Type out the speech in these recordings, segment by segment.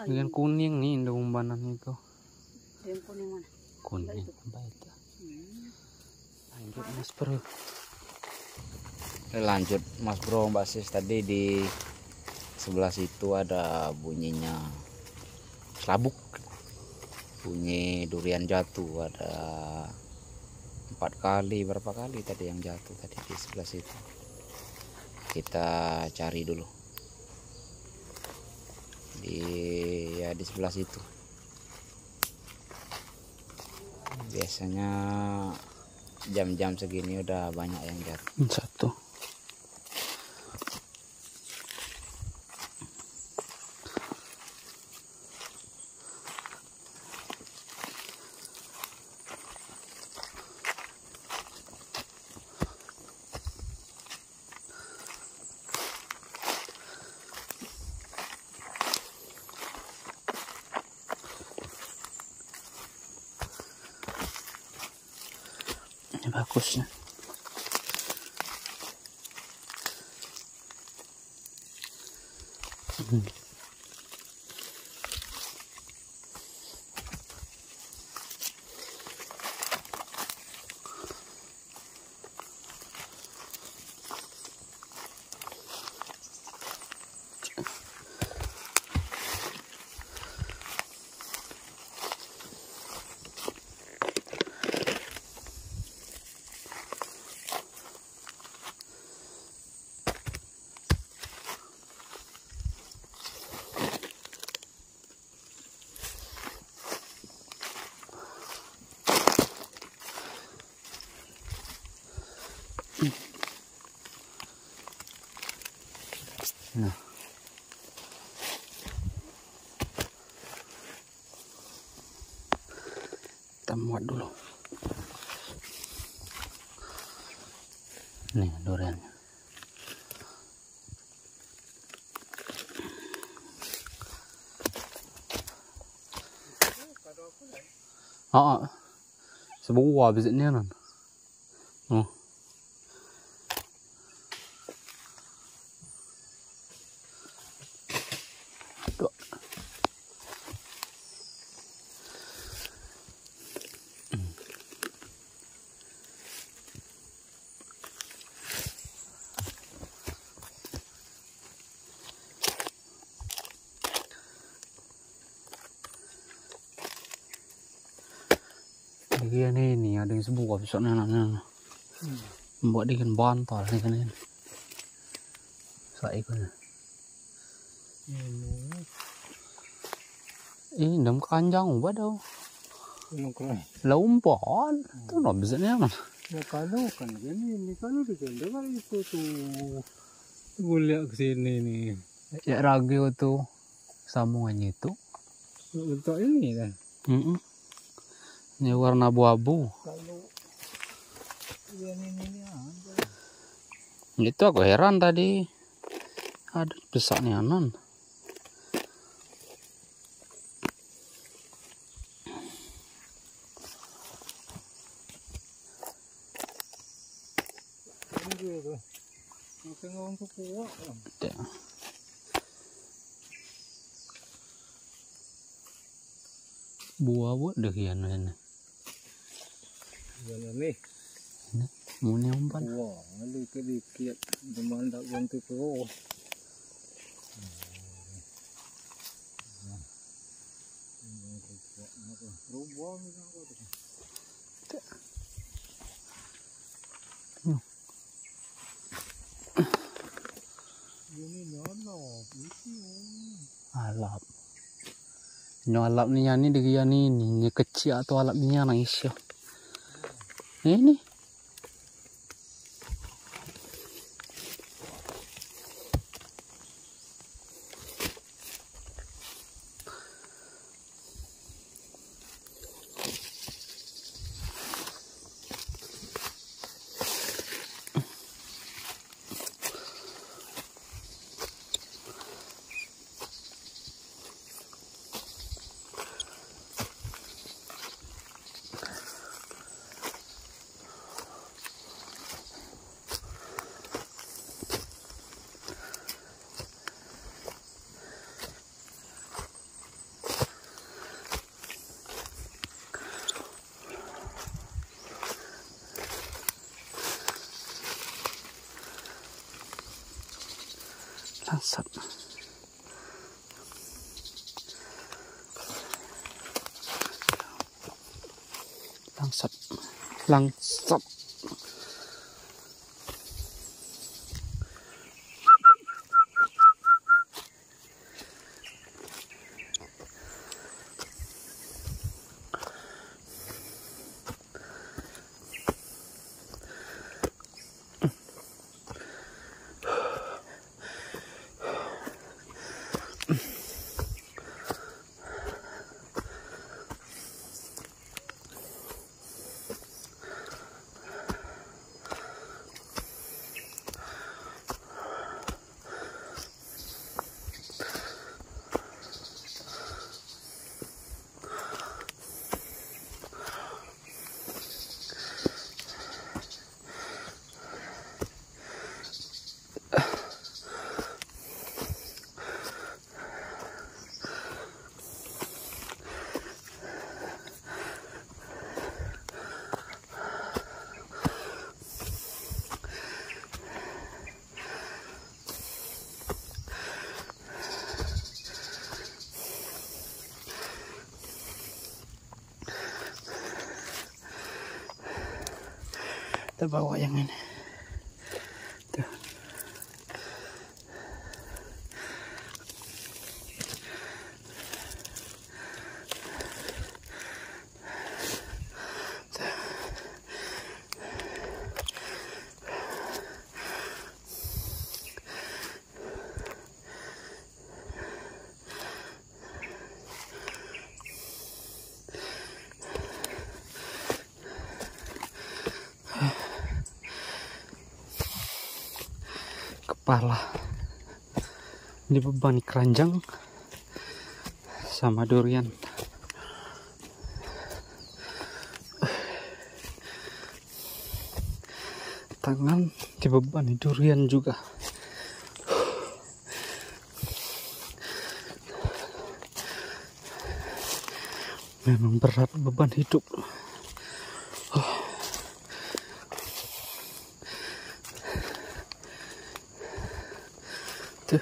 Yang kuning nih umbanan itu. Yang kuning mana? Kuning baik. Lanjut Mas Bro. Lanjut Mas Bro, Mbak Sis, tadi di sebelah situ ada bunyinya selabuk, bunyi durian jatuh, ada 4 kali, berapa kali tadi yang jatuh tadi di sebelah situ. Kita cari dulu di sebelah situ. Biasanya jam-jam segini udah banyak yang jatuh. Satu. Ini bagusnya. Nah, kita muat dulu. Nih duriannya. Sebuah biasanya kan. Ini ada yang sebuah besoknya anaknya. Membuat dia kan bantal nih kan ini. Saya ikutnya. Ini dalam kanjang ubah dah. Laumpon. Tuh no besoknya kan. Ya kalau kan ini kalau digendong itu tuh. Boleh ke sini nih. Ya ragil tuh sambungannya itu. Untuk ini kan. Ini warna abu-abu. Kalau ini ada. Itu aku heran tadi. Ada besar nih anan. Ini tuh. Tengok untuk kuat. Buah deh kian ini. Jalan nih. Ini mau umpan. Wah, dikit-dikit. Teman tak bantu pro. Rubah ni apa tu? Ini nyolok, Alap. Nyolap ni dia ni kecil atau alap ni yang isya. Ini. Langsat. Langsat. Langsat. Kita bawa yang ini. Tuh. Kepala dibebani keranjang sama durian. Tangan dibebani durian juga. Memang berat beban hidup. Tuh.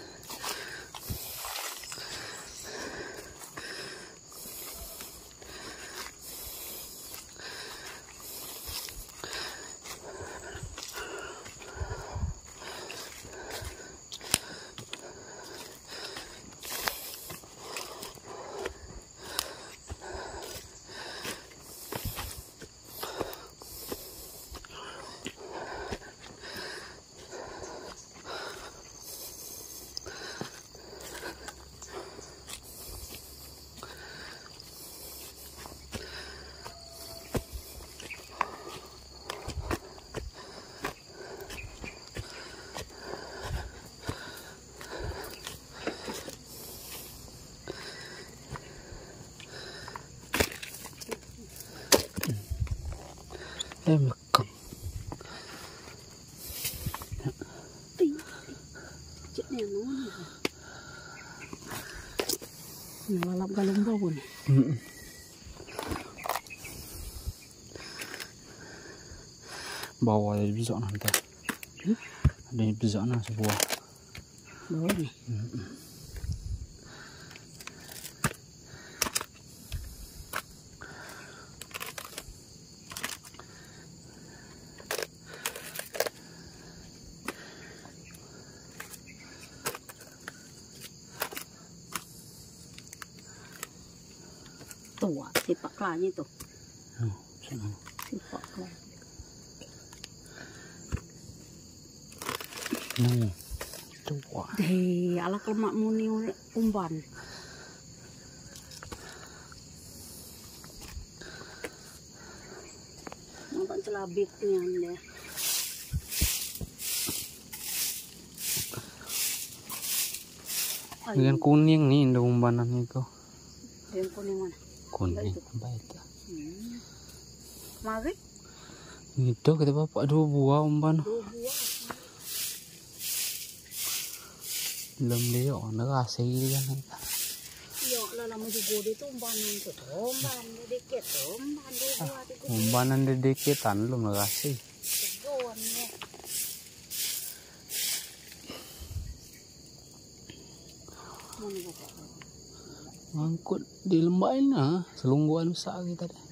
Mekang. Lalap galung bau nih. Bawa ada bisa nanti. Ada yang bisa nanti sebuah. Bawa nih. Tuh, sipak lagi tuh. Sipak lagi. Tua. Deh, ala lemak muni umban. Nampak celabitnya deh. Dengan kuning nih indah umbanan itu. Yang kuning mana? Kuning baik. Mari. Itu kita bapak 2 buah umban. 2 buah. Belum dia orang kasih kan. Yo lah lama juga itu umban itu. Umban dikit, umban 2 buah 3. Umbanan didikitan belum kasih. Segon ya. Mana bapak? Mangkut di lembah ini, selungguhan besar kita deh.